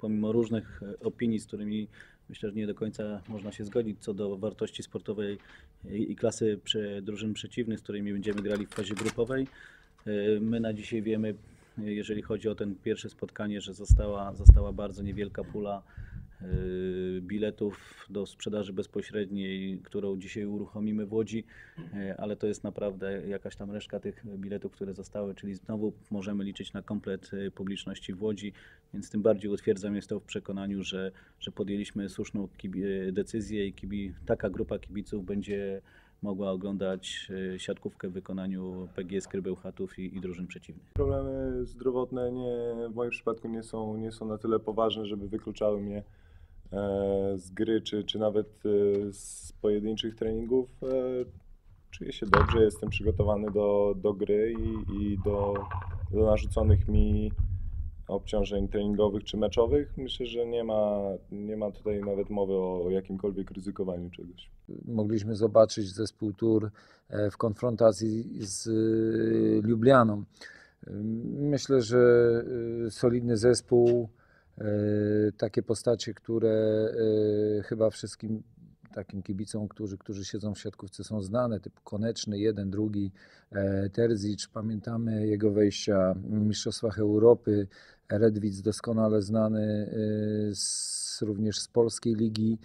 pomimo różnych opinii, z którymi myślę, że nie do końca można się zgodzić co do wartości sportowej i klasy drużyn przeciwnych, z którymi będziemy grali w fazie grupowej. My na dzisiaj wiemy, jeżeli chodzi o ten pierwsze spotkanie, że została bardzo niewielka pula biletów do sprzedaży bezpośredniej, którą dzisiaj uruchomimy w Łodzi, ale to jest naprawdę jakaś tam resztka tych biletów, które zostały, czyli znowu możemy liczyć na komplet publiczności w Łodzi, więc tym bardziej utwierdzam jest to w przekonaniu, że podjęliśmy słuszną decyzję i taka grupa kibiców będzie mogła oglądać siatkówkę w wykonaniu PGS Krybełchatów i drużyn przeciwnych. Problemy zdrowotne w moim przypadku nie są na tyle poważne, żeby wykluczały mnie z gry, czy nawet z pojedynczych treningów. Czuję się dobrze, jestem przygotowany do gry i do narzuconych mi obciążeń treningowych czy meczowych. Myślę, że nie ma tutaj nawet mowy o jakimkolwiek ryzykowaniu czegoś. Mogliśmy zobaczyć zespół Tur w konfrontacji z Lublianą. Myślę, że solidny zespół, takie postacie, które chyba wszystkim takim kibicom, którzy siedzą w siatkówce, są znane, typu Koneczny, jeden, drugi, Terzic, pamiętamy jego wejścia w Mistrzostwach Europy, Redwitz doskonale znany również z polskiej ligi.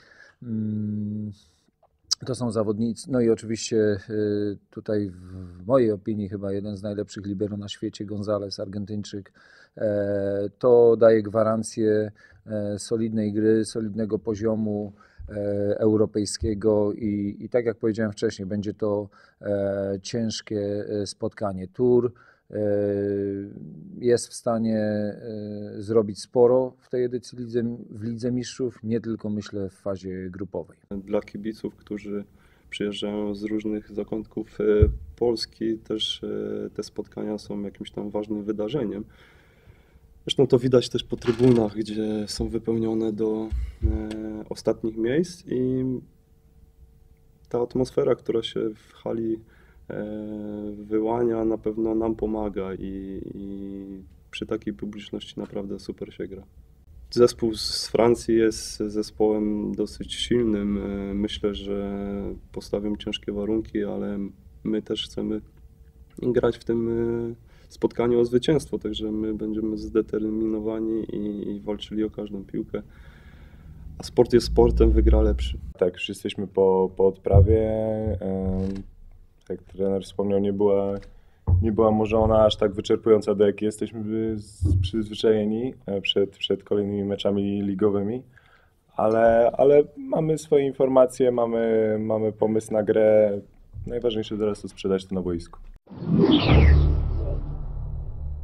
To są zawodnicy, no i oczywiście tutaj w mojej opinii chyba jeden z najlepszych libero na świecie, González, Argentyńczyk. To daje gwarancję solidnej gry, solidnego poziomu europejskiego i tak jak powiedziałem wcześniej, będzie to ciężkie spotkanie. Tur jest w stanie zrobić sporo w tej edycji w Lidze Mistrzów, nie tylko myślę w fazie grupowej. Dla kibiców, którzy przyjeżdżają z różnych zakątków Polski, też te spotkania są jakimś tam ważnym wydarzeniem. Zresztą to widać też po trybunach, gdzie są wypełnione do ostatnich miejsc i ta atmosfera, która się w hali wyłania, na pewno nam pomaga i przy takiej publiczności naprawdę super się gra. Zespół z Francji jest zespołem dosyć silnym. Myślę, że postawią ciężkie warunki, ale my też chcemy grać w tym spotkaniu o zwycięstwo, także my będziemy zdeterminowani i walczyli o każdą piłkę. A sport jest sportem, wygra lepszy. Tak, już jesteśmy po odprawie. Jak trener wspomniał, nie była może ona aż tak wyczerpująca, do jakiej jesteśmy przyzwyczajeni przed kolejnymi meczami ligowymi, ale mamy swoje informacje, mamy pomysł na grę. Najważniejsze teraz to sprzedać to na boisku.